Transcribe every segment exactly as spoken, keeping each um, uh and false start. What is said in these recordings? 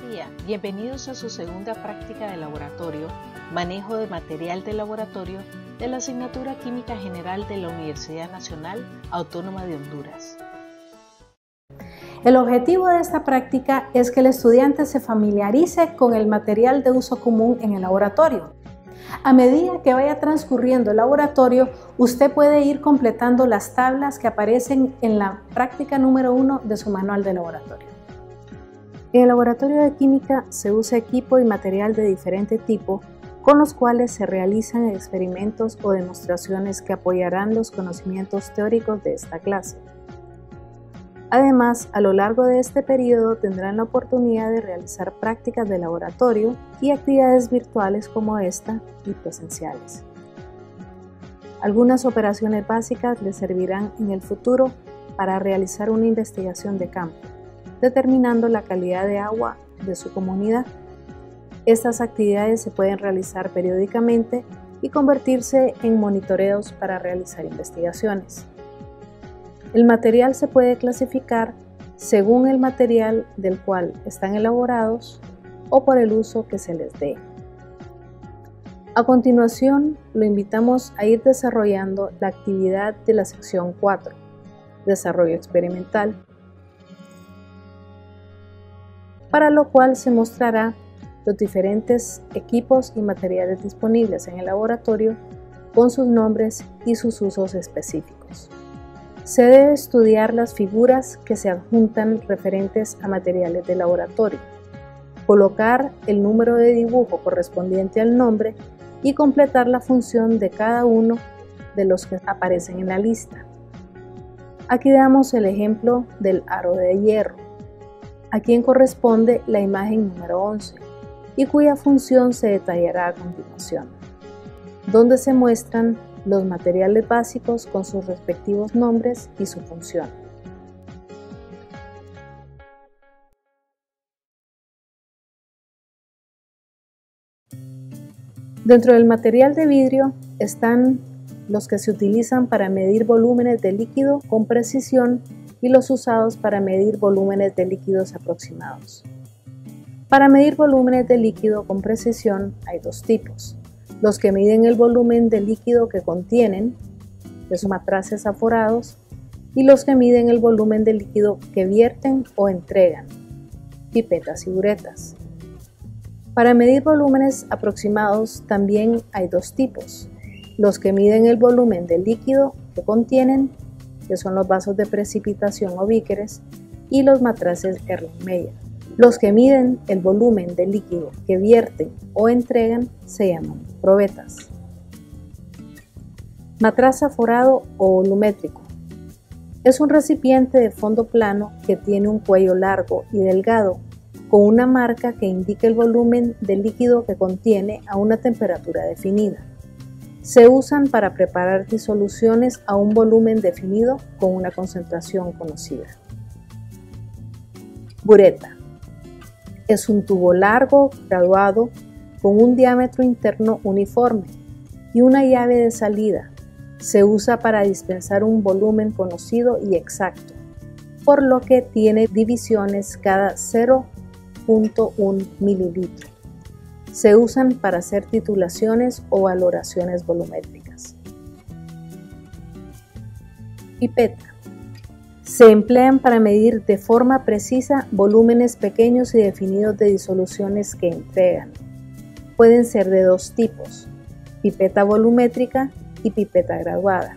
día, bienvenidos a su segunda práctica de laboratorio, manejo de material de laboratorio de la asignatura Química General de la Universidad Nacional Autónoma de Honduras. El objetivo de esta práctica es que el estudiante se familiarice con el material de uso común en el laboratorio. A medida que vaya transcurriendo el laboratorio, usted puede ir completando las tablas que aparecen en la práctica número uno de su manual de laboratorio. En el laboratorio de química se usa equipo y material de diferente tipo con los cuales se realizan experimentos o demostraciones que apoyarán los conocimientos teóricos de esta clase. Además, a lo largo de este periodo tendrán la oportunidad de realizar prácticas de laboratorio y actividades virtuales como esta y presenciales. Algunas operaciones básicas les servirán en el futuro para realizar una investigación de campo, determinando la calidad de agua de su comunidad. Estas actividades se pueden realizar periódicamente y convertirse en monitoreos para realizar investigaciones. El material se puede clasificar según el material del cual están elaborados o por el uso que se les dé. A continuación, lo invitamos a ir desarrollando la actividad de la sección cuatro, Desarrollo Experimental, para lo cual se mostrará los diferentes equipos y materiales disponibles en el laboratorio con sus nombres y sus usos específicos. Se debe estudiar las figuras que se adjuntan referentes a materiales de laboratorio, colocar el número de dibujo correspondiente al nombre y completar la función de cada uno de los que aparecen en la lista. Aquí damos el ejemplo del aro de hierro, a quien corresponde la imagen número once y cuya función se detallará a continuación, donde se muestran los materiales básicos con sus respectivos nombres y su función. Dentro del material de vidrio están los que se utilizan para medir volúmenes de líquido con precisión y los usados para medir volúmenes de líquidos aproximados. Para medir volúmenes de líquido con precisión hay dos tipos: los que miden el volumen de líquido que contienen, que son matraces aforados, y los que miden el volumen de líquido que vierten o entregan, pipetas y buretas. Para medir volúmenes aproximados también hay dos tipos: los que miden el volumen de líquido que contienen, que son los vasos de precipitación o bíqueres, y los matraces Erlenmeyer. Los que miden el volumen de líquido que vierten o entregan se llaman probetas. Matraz aforado o volumétrico. Es un recipiente de fondo plano que tiene un cuello largo y delgado, con una marca que indica el volumen de líquido que contiene a una temperatura definida. Se usan para preparar disoluciones a un volumen definido con una concentración conocida. Bureta. Es un tubo largo, graduado, con un diámetro interno uniforme y una llave de salida. Se usa para dispensar un volumen conocido y exacto, por lo que tiene divisiones cada cero punto uno mililitro. Se usan para hacer titulaciones o valoraciones volumétricas. Pipeta. Se emplean para medir de forma precisa volúmenes pequeños y definidos de disoluciones que entregan. Pueden ser de dos tipos: pipeta volumétrica y pipeta graduada.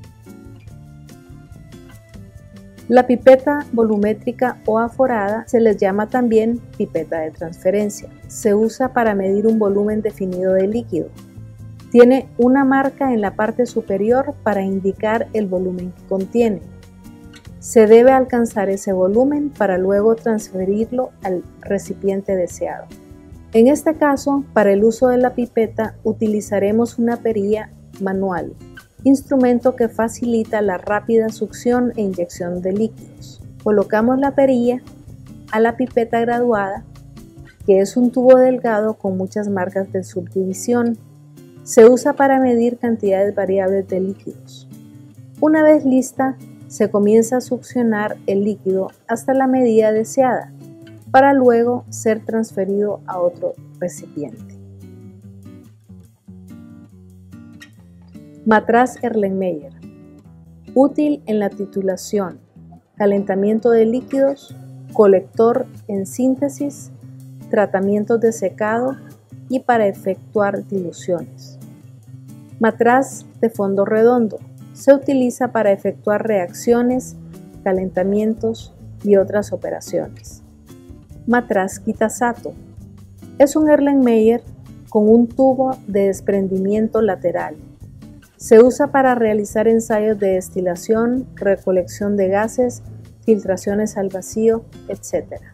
La pipeta volumétrica o aforada se les llama también pipeta de transferencia. Se usa para medir un volumen definido de líquido. Tiene una marca en la parte superior para indicar el volumen que contiene. Se debe alcanzar ese volumen para luego transferirlo al recipiente deseado. En este caso, para el uso de la pipeta utilizaremos una perilla manual, instrumento que facilita la rápida succión e inyección de líquidos. Colocamos la perilla a la pipeta graduada, que es un tubo delgado con muchas marcas de subdivisión. Se usa para medir cantidades variables de líquidos. Una vez lista, se comienza a succionar el líquido hasta la medida deseada para luego ser transferido a otro recipiente. Matraz Erlenmeyer. Útil en la titulación, calentamiento de líquidos, colector en síntesis, tratamientos de secado y para efectuar diluciones. Matraz de fondo redondo. Se utiliza para efectuar reacciones, calentamientos y otras operaciones. Matraz Kitasato. Es un Erlenmeyer con un tubo de desprendimiento lateral. Se usa para realizar ensayos de destilación, recolección de gases, filtraciones al vacío, etcétera.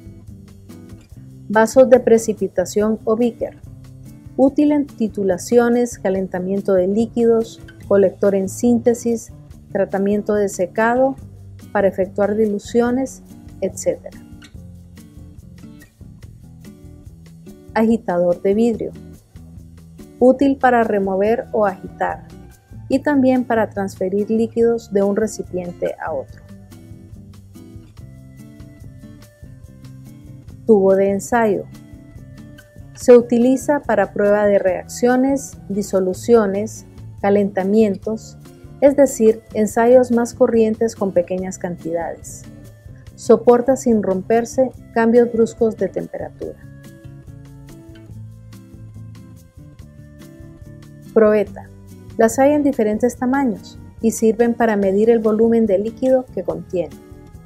Vasos de precipitación o beaker. Útil en titulaciones, calentamiento de líquidos, colector en síntesis, tratamiento de secado, para efectuar diluciones, etcétera. Agitador de vidrio. Útil para remover o agitar y también para transferir líquidos de un recipiente a otro. Tubo de ensayo. Se utiliza para prueba de reacciones, disoluciones, calentamientos, es decir, ensayos más corrientes con pequeñas cantidades. Soporta sin romperse cambios bruscos de temperatura. Probeta. Las hay en diferentes tamaños y sirven para medir el volumen de líquido que contiene.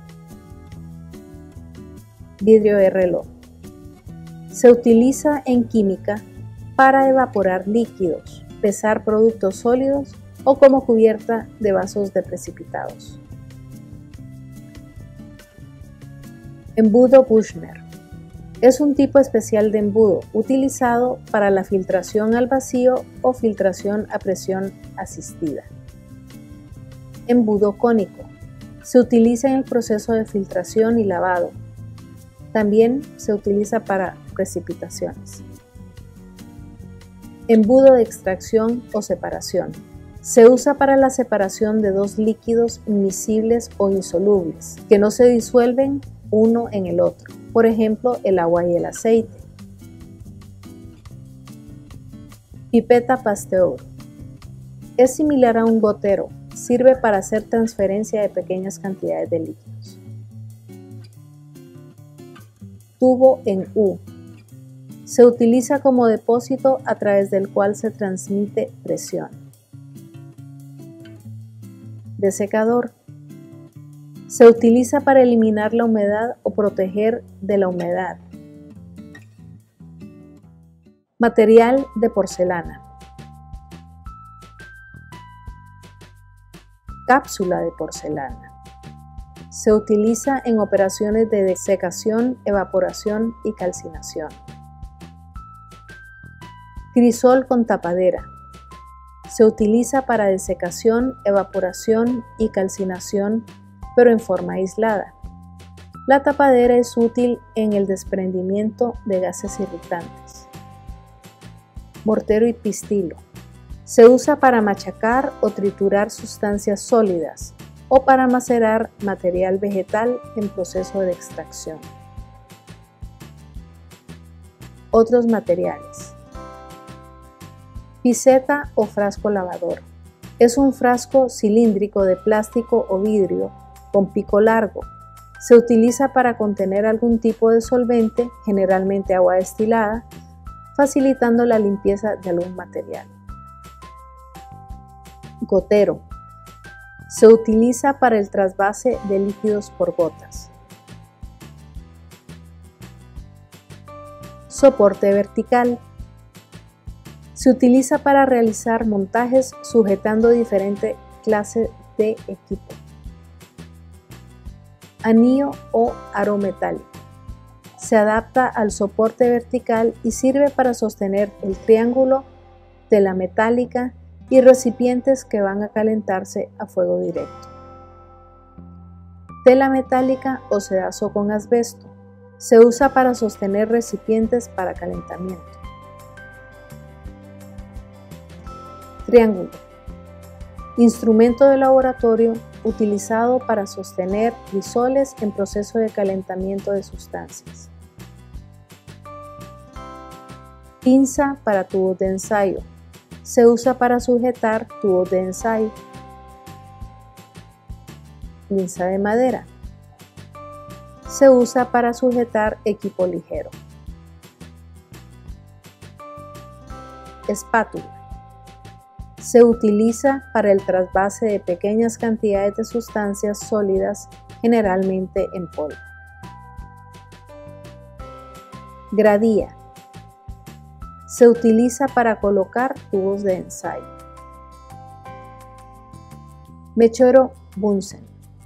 Vidrio de reloj. Se utiliza en química para evaporar líquidos, pesar productos sólidos o como cubierta de vasos de precipitados. Embudo Büchner. Es un tipo especial de embudo utilizado para la filtración al vacío o filtración a presión asistida. Embudo cónico. Se utiliza en el proceso de filtración y lavado. También se utiliza para precipitaciones. Embudo de extracción o separación. Se usa para la separación de dos líquidos inmiscibles o insolubles, que no se disuelven uno en el otro, por ejemplo, el agua y el aceite. Pipeta Pasteur. Es similar a un gotero, sirve para hacer transferencia de pequeñas cantidades de líquidos. Tubo en U. Se utiliza como depósito a través del cual se transmite presión. Desecador. Se utiliza para eliminar la humedad o proteger de la humedad. Material de porcelana. Cápsula de porcelana. Se utiliza en operaciones de desecación, evaporación y calcinación. Crisol con tapadera. Se utiliza para desecación, evaporación y calcinación, pero en forma aislada. La tapadera es útil en el desprendimiento de gases irritantes. Mortero y pistilo. Se usa para machacar o triturar sustancias sólidas o para macerar material vegetal en proceso de extracción. Otros materiales. Piceta o frasco lavador. Es un frasco cilíndrico de plástico o vidrio con pico largo. Se utiliza para contener algún tipo de solvente, generalmente agua destilada, facilitando la limpieza de algún material. Gotero. Se utiliza para el trasvase de líquidos por gotas. Soporte vertical. Se utiliza para realizar montajes sujetando diferentes clases de equipo. Anillo o aro metálico. Se adapta al soporte vertical y sirve para sostener el triángulo, tela metálica y recipientes que van a calentarse a fuego directo. Tela metálica o sedazo con asbesto. Se usa para sostener recipientes para calentamiento. Triángulo. Instrumento de laboratorio utilizado para sostener crisoles en proceso de calentamiento de sustancias. Pinza para tubos de ensayo. Se usa para sujetar tubos de ensayo. Pinza de madera. Se usa para sujetar equipo ligero. Espátula. Se utiliza para el trasvase de pequeñas cantidades de sustancias sólidas, generalmente en polvo. Gradilla. Se utiliza para colocar tubos de ensayo. Mechero Bunsen.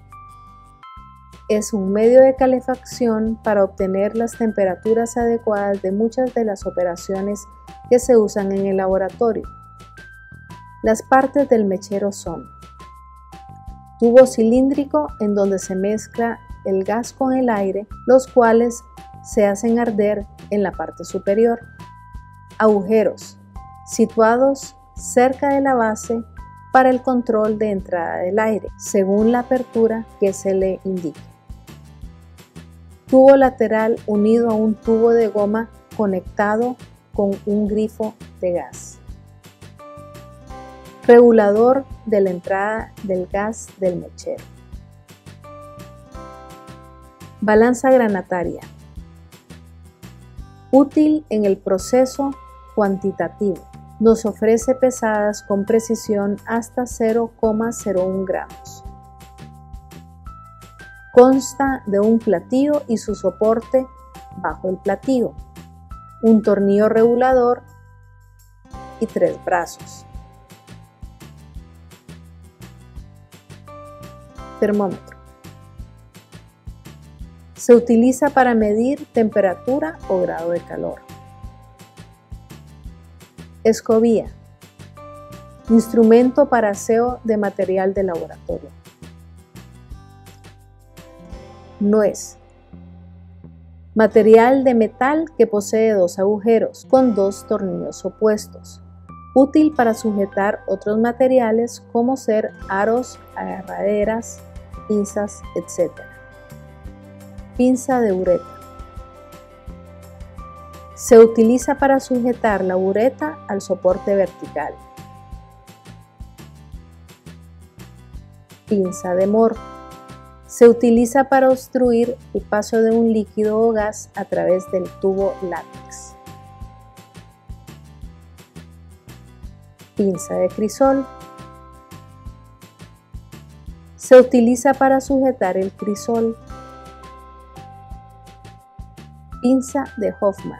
Es un medio de calefacción para obtener las temperaturas adecuadas de muchas de las operaciones que se usan en el laboratorio. Las partes del mechero son: tubo cilíndrico en donde se mezcla el gas con el aire, los cuales se hacen arder en la parte superior. Agujeros, situados cerca de la base para el control de entrada del aire, según la apertura que se le indique. Tubo lateral unido a un tubo de goma conectado con un grifo de gas. Regulador de la entrada del gas del mechero. Balanza granataria. Útil en el proceso cuantitativo. Nos ofrece pesadas con precisión hasta cero coma cero uno gramos. Consta de un platillo y su soporte bajo el platillo, un tornillo regulador y tres brazos. Termómetro. Se utiliza para medir temperatura o grado de calor. Escobilla. Instrumento para aseo de material de laboratorio. Nuez. Material de metal que posee dos agujeros con dos tornillos opuestos. Útil para sujetar otros materiales como ser aros, agarraderas, pinzas, etcétera. Pinza de bureta. Se utiliza para sujetar la bureta al soporte vertical. Pinza de Mohr. Se utiliza para obstruir el paso de un líquido o gas a través del tubo látex. Pinza de crisol. Se utiliza para sujetar el crisol. Pinza de Hoffman.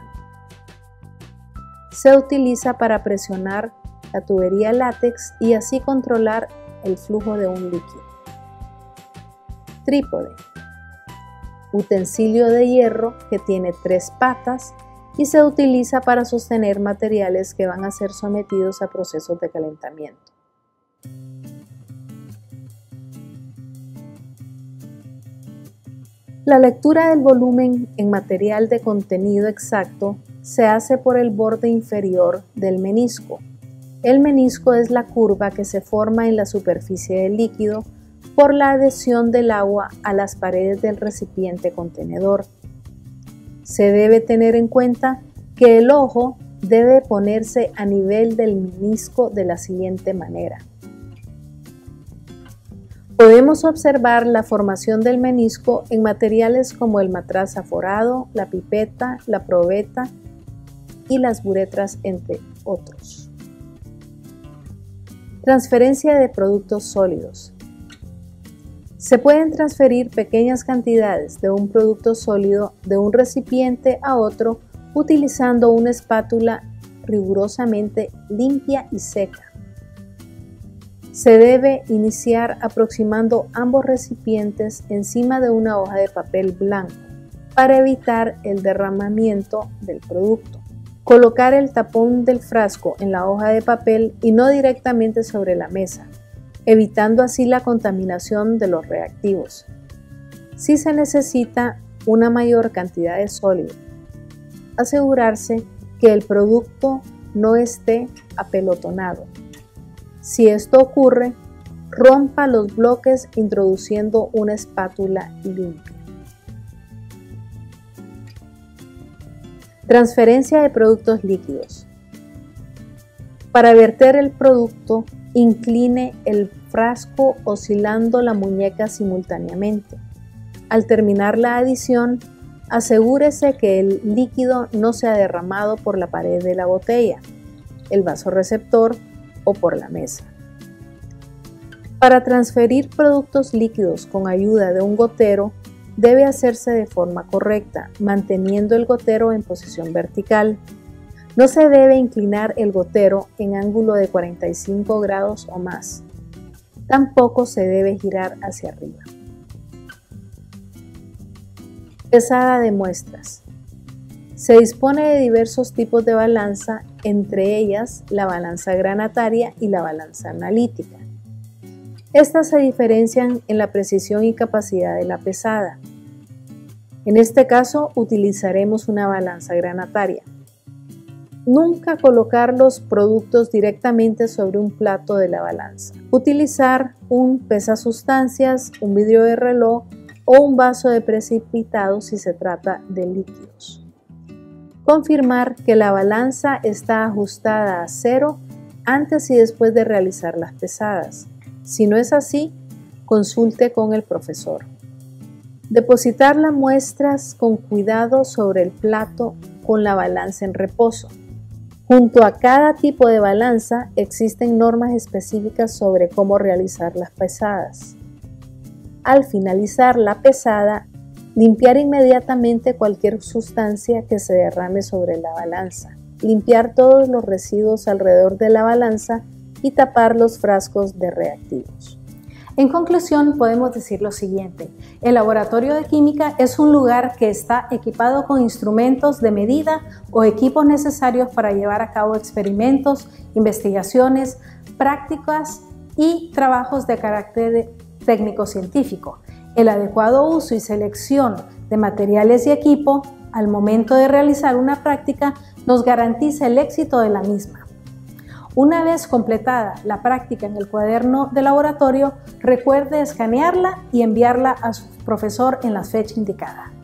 Se utiliza para presionar la tubería látex y así controlar el flujo de un líquido. Trípode. Utensilio de hierro que tiene tres patas y se utiliza para sostener materiales que van a ser sometidos a procesos de calentamiento. La lectura del volumen en material de contenido exacto se hace por el borde inferior del menisco. El menisco es la curva que se forma en la superficie del líquido por la adhesión del agua a las paredes del recipiente contenedor. Se debe tener en cuenta que el ojo debe ponerse a nivel del menisco de la siguiente manera. Podemos observar la formación del menisco en materiales como el matraz aforado, la pipeta, la probeta y las buretras, entre otros. Transferencia de productos sólidos. Se pueden transferir pequeñas cantidades de un producto sólido de un recipiente a otro utilizando una espátula rigurosamente limpia y seca. Se debe iniciar aproximando ambos recipientes encima de una hoja de papel blanco para evitar el derramamiento del producto. Colocar el tapón del frasco en la hoja de papel y no directamente sobre la mesa, evitando así la contaminación de los reactivos. Si se necesita una mayor cantidad de sólido, asegurarse que el producto no esté apelotonado. Si esto ocurre, Rompa los bloques introduciendo una espátula limpia. Transferencia de productos líquidos. Para verter el producto, incline el frasco oscilando la muñeca simultáneamente. Al terminar la adición, asegúrese que el líquido no se ha derramado por la pared de la botella, el vaso receptor o por la mesa. Para transferir productos líquidos con ayuda de un gotero, debe hacerse de forma correcta, manteniendo el gotero en posición vertical. No se debe inclinar el gotero en ángulo de cuarenta y cinco grados o más. Tampoco se debe girar hacia arriba. Pesada de muestras. Se dispone de diversos tipos de balanza, entre ellas la balanza granataria y la balanza analítica. Estas se diferencian en la precisión y capacidad de la pesada. En este caso utilizaremos una balanza granataria. Nunca colocar los productos directamente sobre un plato de la balanza. Utilizar un pesasustancias, un vidrio de reloj o un vaso de precipitado si se trata de líquidos. Confirmar que la balanza está ajustada a cero antes y después de realizar las pesadas. Si no es así, consulte con el profesor. Depositar las muestras con cuidado sobre el plato con la balanza en reposo. Junto a cada tipo de balanza existen normas específicas sobre cómo realizar las pesadas. Al finalizar la pesada, limpiar inmediatamente cualquier sustancia que se derrame sobre la balanza. Limpiar todos los residuos alrededor de la balanza y tapar los frascos de reactivos. En conclusión, podemos decir lo siguiente: el laboratorio de química es un lugar que está equipado con instrumentos de medida o equipos necesarios para llevar a cabo experimentos, investigaciones, prácticas y trabajos de carácter técnico-científico. El adecuado uso y selección de materiales y equipo al momento de realizar una práctica nos garantiza el éxito de la misma. Una vez completada la práctica en el cuaderno de laboratorio, recuerde escanearla y enviarla a su profesor en la fecha indicada.